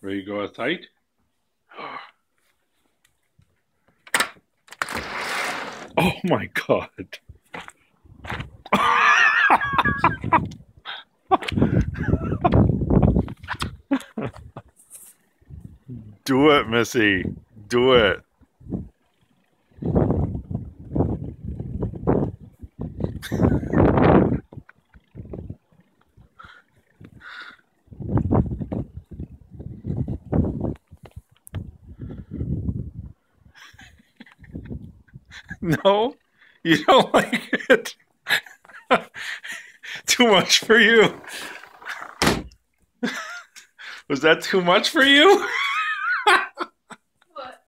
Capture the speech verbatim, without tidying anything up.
Ready to go outside? Oh my God. Do it, Missy. Do it. No, you don't like it. Too much for you. Was that too much for you?